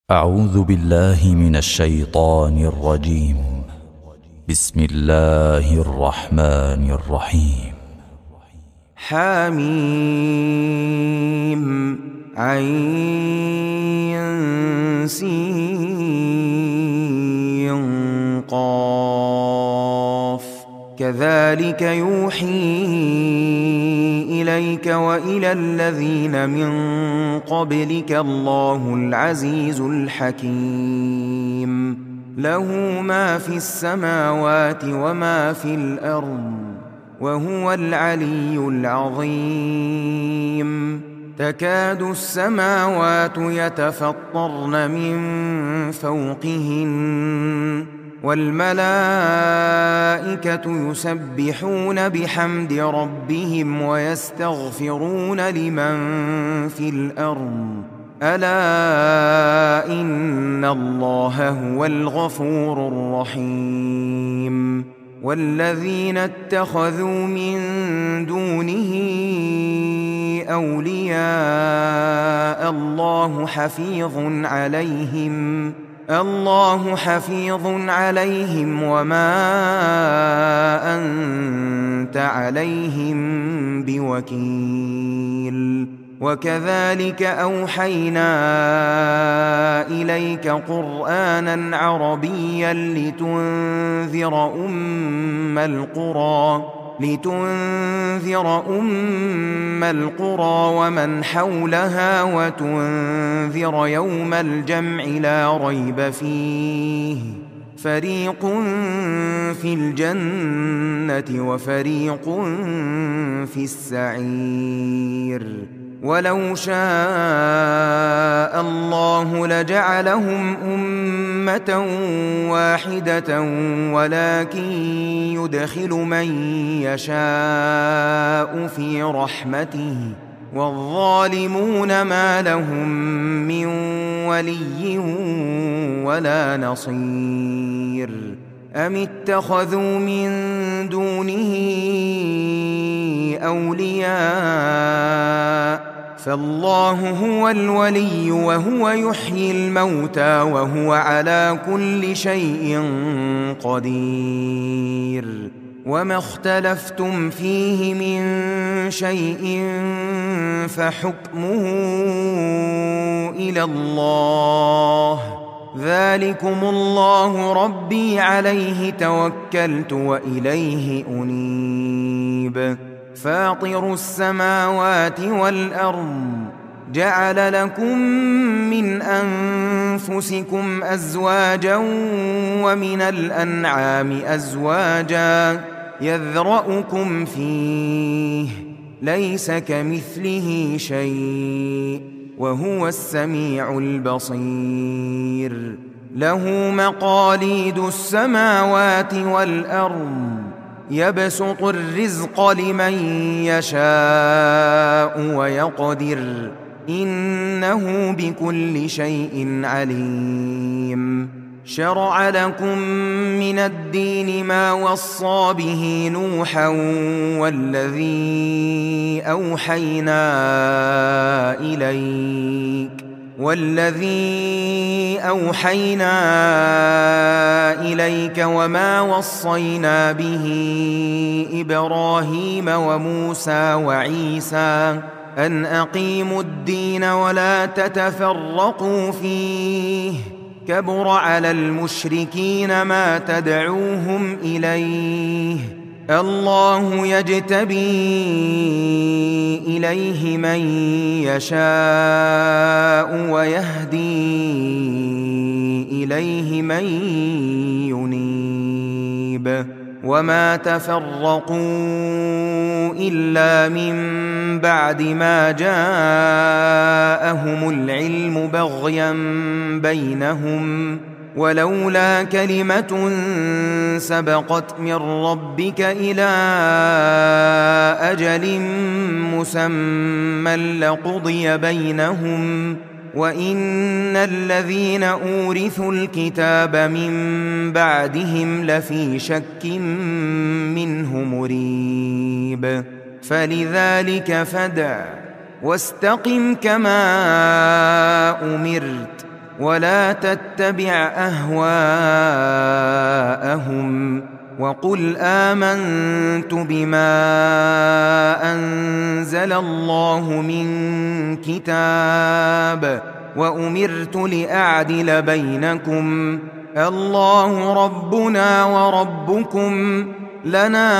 أعوذ بالله من الشيطان الرجيم. بسم الله الرحمن الرحيم. حميم عين سين قاف كذلك يوحي إليك وإلى الذين من قبلك الله العزيز الحكيم له ما في السماوات وما في الأرض وهو العلي العظيم تكاد السماوات يتفطرن من فوقهن والملائكة يسبحون بحمد ربهم ويستغفرون لمن في الأرض ألا إن الله هو الغفور الرحيم والذين اتخذوا من دونه أولياء الله حفيظ عليهم وما أنت عليهم بوكيل وكذلك أوحينا إليك قرآنا عربيا لتنذر أم القرى ومن حولها وتنذر يوم الجمع لا ريب فيه فريق في الجنة وفريق في السعير ولو شاء الله لجعلهم أمة واحدة ولكن يدخل من يشاء في رحمته والظالمون ما لهم من ولي ولا نصير أم اتخذوا من دونه أولياء فالله هو الولي وهو يحيي الموتى وهو على كل شيء قدير وما اختلفتم فيه من شيء فحكمه إلى الله ذلكم الله ربي عليه توكلت وإليه أنيب فاطر السماوات والأرض جعل لكم من أنفسكم أزواجا ومن الأنعام أزواجا يذرأكم فيه ليس كمثله شيء وهو السميع البصير له مقاليد السماوات والأرض يبسط الرزق لمن يشاء ويقدر إنه بكل شيء عليم شرع لكم من الدين ما وصى به نوحا والذي أوحينا إليك وما وصينا به إبراهيم وموسى وعيسى أن أقيموا الدين ولا تتفرقوا فيه كبر على المشركين ما تدعوهم إليه الله يجتبي إليه من يشاء ويهدي إليه من ينيب وما تفرقوا إلا من بعد ما جاءهم العلم بغيا بينهم ولولا كلمة سبقت من ربك إلى أجل مسمى لقضي بينهم وإن الذين أورثوا الكتاب من بعدهم لفي شك منه مريب فلذلك فادع واستقم كما أمرت ولا تتبع أهواءهم وقل آمنت بما أنزل الله من كتاب وأمرت لأعدل بينكم الله ربنا وربكم لنا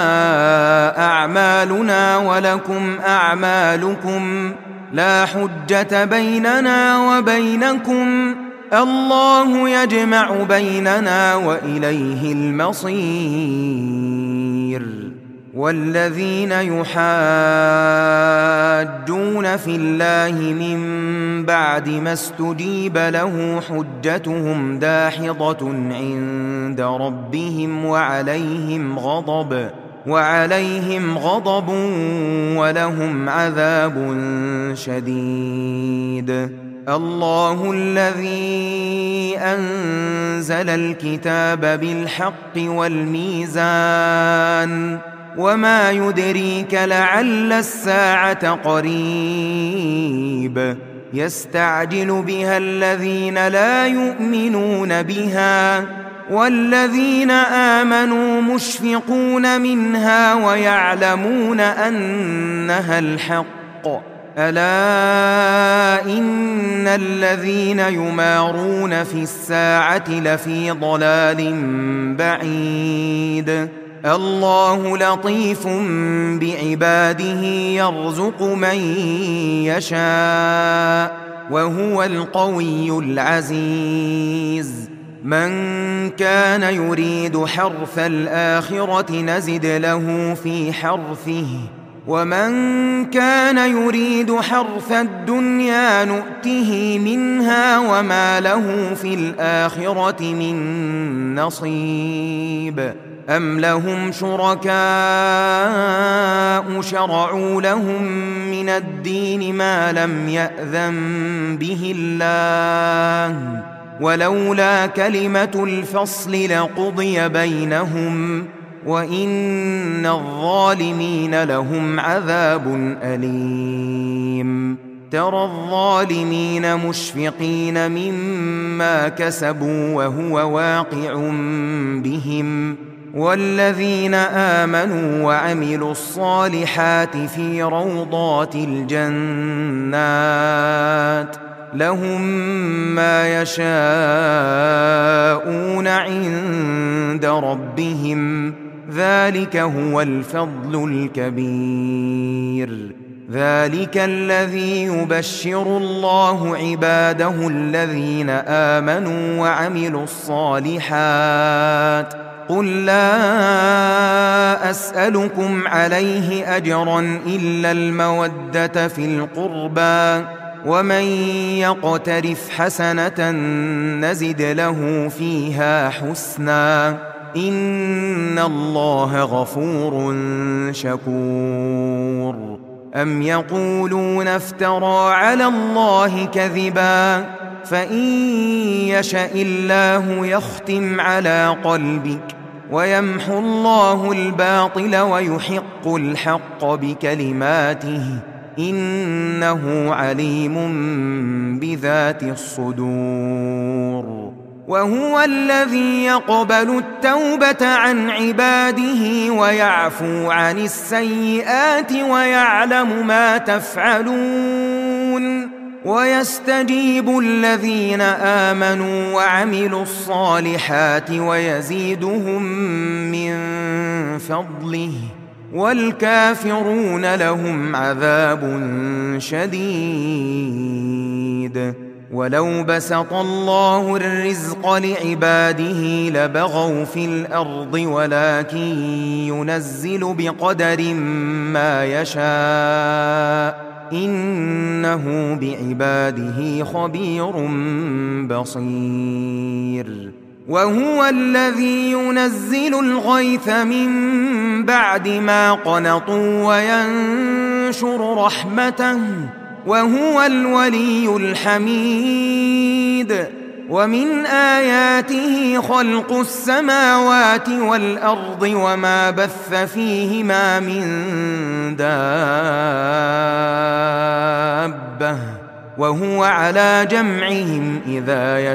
أعمالنا ولكم أعمالكم لا حجة بيننا وبينكم الله يجمع بيننا وإليه المصير والذين يحاجون في الله من بعد ما استجيب له حجتهم داحضة عند ربهم وعليهم غضب ولهم عذاب شديد الله الذي أنزل الكتاب بالحق والميزان وما يدريك لعل الساعة قريب يستعجل بها الذين لا يؤمنون بها والذين آمنوا مشفقون منها ويعلمون أنها الحق ألا إن الذين يمارون في الساعة لفي ضلال بعيد الله لطيف بعباده يرزق من يشاء وهو القوي العزيز من كان يريد حرث الآخرة نزد له في حرثه ومن كان يريد حرث الدنيا نؤته منها وما له في الآخرة من نصيب أم لهم شركاء شرعوا لهم من الدين ما لم يأذن به الله ولولا كلمة الفصل لقضي بينهم وإن الظالمين لهم عذاب أليم ترى الظالمين مشفقين مما كسبوا وهو واقع بهم والذين آمنوا وعملوا الصالحات في روضات الجنات لهم ما يشاءون عند ربهم ذلك هو الفضل الكبير ذلك الذي يبشر الله عباده الذين آمنوا وعملوا الصالحات قل لا أسألكم عليه أجرا إلا المودة في القربى ومن يقترف حسنة نزد له فيها حسنا إن الله غفور شكور أم يقولون افترى على الله كذبا فإن يشأ الله يختم على قلبك ويمحو الله الباطل ويحق الحق بكلماته إنه عليم بذات الصدور وهو الذي يقبل التوبة عن عباده ويعفو عن السيئات ويعلم ما تفعلون ويستجيب الذين آمنوا وعملوا الصالحات ويزيدهم من فضله والكافرون لهم عذاب شديد ولو بسط الله الرزق لعباده لبغوا في الأرض ولكن ينزل بقدر ما يشاء إنه بعباده خبير بصير وهو الذي ينزل الغيث من بعد ما قنطوا وينشر رحمته وهو الولي الحميد ومن آياته خلق السماوات والأرض وما بث فيهما من دابة وهو على جمعهم إذا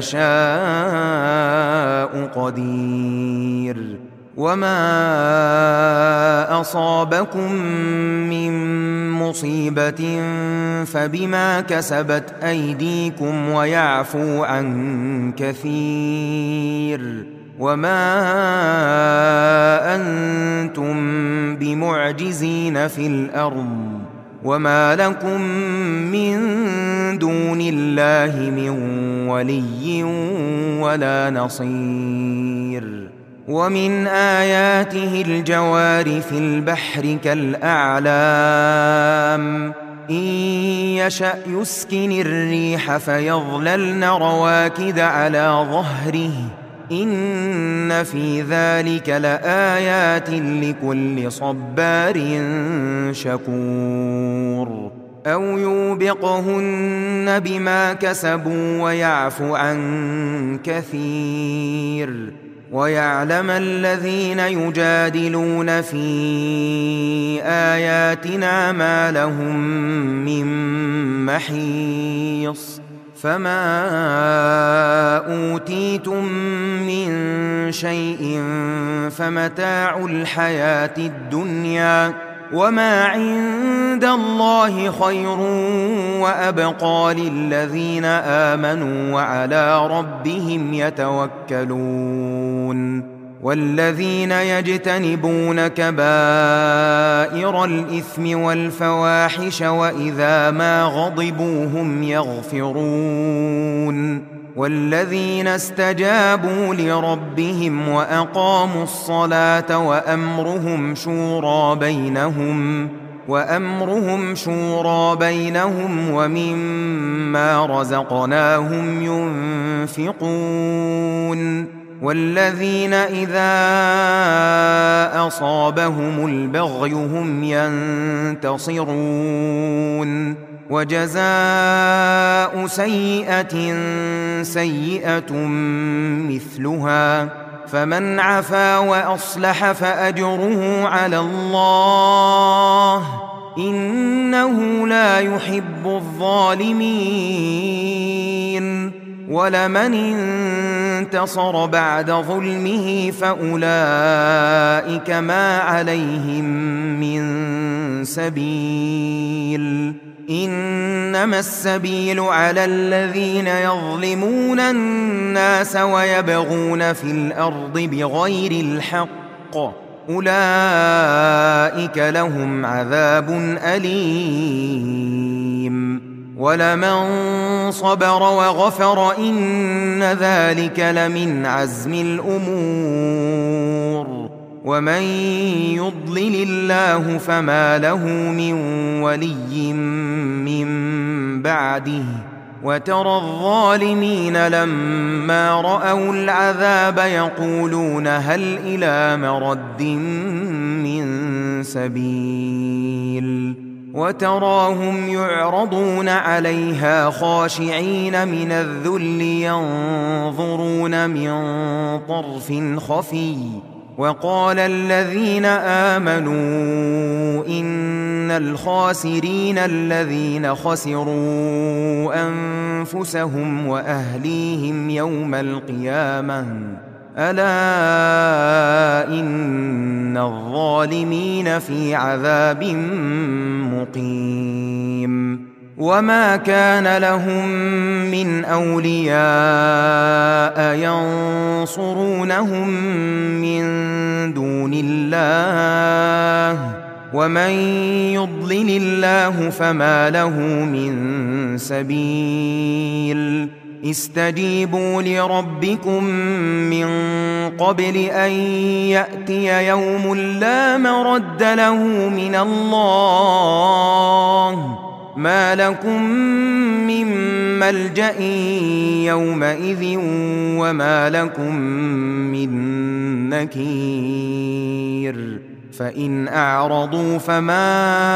يشاء قدير وما أصابكم من مصيبة فبما كسبت أيديكم ويعفو عن كثير وما أنتم بمعجزين في الأرض وما لكم من دون الله من ولي ولا نصير ومن آياته الجوار في البحر كالأعلام إن يشأ يسكن الريح فيظللن رواكد على ظهره إن في ذلك لآيات لكل صبار شكور أو يوبقهن بما كسبوا ويعفو عن كثير ويعلم الذين يجادلون في آياتنا ما لهم من محيص فما أوتيتم من شيء فمتاع الحياة الدنيا وما عند الله خير وأبقى للذين آمنوا وعلى ربهم يتوكلون والذين يجتنبون كبائر الإثم والفواحش وإذا ما غضبوا هم يغفرون والذين استجابوا لربهم وأقاموا الصلاة وأمرهم شورى بينهم ومما رزقناهم ينفقون والذين إذا أصابهم البغي هم ينتصرون وجزاء سيئة سيئة مثلها فمن عفا وأصلح فأجره على الله إنه لا يحب الظالمين ولمن انتصر بعد ظلمه فأولئك ما عليهم من سبيل إنما السبيل على الذين يظلمون الناس ويبغون في الأرض بغير الحق أولئك لهم عذاب أليم ولمن صبر وغفر إن ذلك لمن عزم الأمور ومن يضلل الله فما له من ولي من بعده وترى الظالمين لما رأوا العذاب يقولون هل إلى مرد من سبيل وتراهم يعرضون عليها خاشعين من الذل ينظرون من طرف خفي وقال الذين آمنوا إن الخاسرين الذين خسروا أنفسهم وأهليهم يوم القيامة ألا إن الظالمين في عذاب مقيم وما كان لهم من أولياء ينصرونهم من دون الله ومن يضلل الله فما له من سبيل استجيبوا لربكم من قبل أن يأتي يوم لا مرد له من الله ما لكم من ملجأ يومئذ وما لكم من نكير فإن أعرضوا فما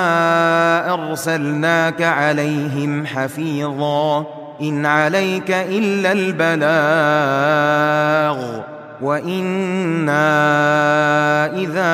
أرسلناك عليهم حفيظا إن عليك إلا البلاغ وإنا إذا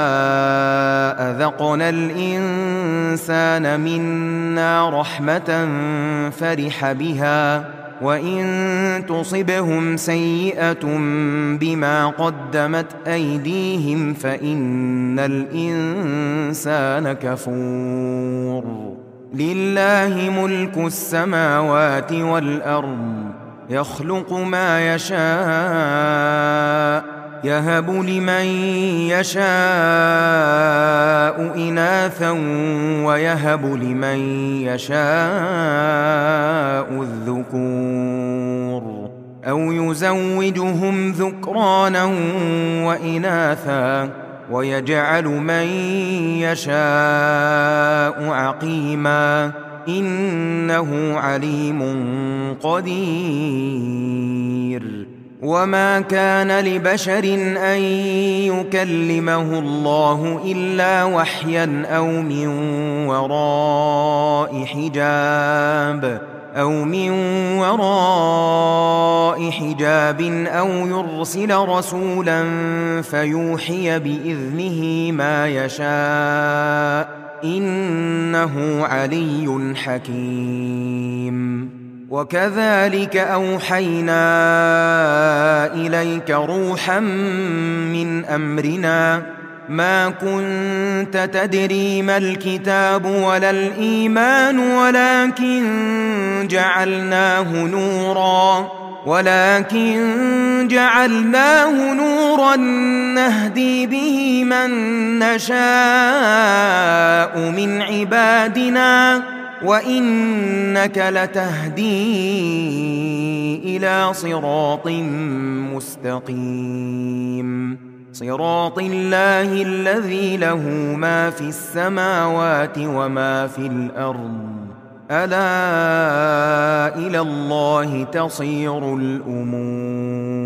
أذقنا الإنسان منا رحمة فرح بها وإن تصبهم سيئة بما قدمت أيديهم فإن الإنسان كفور. لله ملك السماوات والأرض يخلق ما يشاء يهب لمن يشاء إناثا ويهب لمن يشاء الذكور أو يزوجهم ذكرانا وإناثا ويجعل من يشاء عقيما إنه عليم قدير. وما كان لبشر أن يكلمه الله إلا وحيا أو من وراء حجاب أو يرسل رسولا فيوحي بإذنه ما يشاء إنه علي حكيم. وكذلك أوحينا إليك روحا من أمرنا ما كنت تدري ما الكتاب ولا الإيمان ولكن جعلناه نورا نهدي به من نشاء من عبادنا وإنك لتهدي إلى صراط مستقيم صراط الله الذي له ما في السماوات وما في الأرض ألا إلى الله تصير الأمور.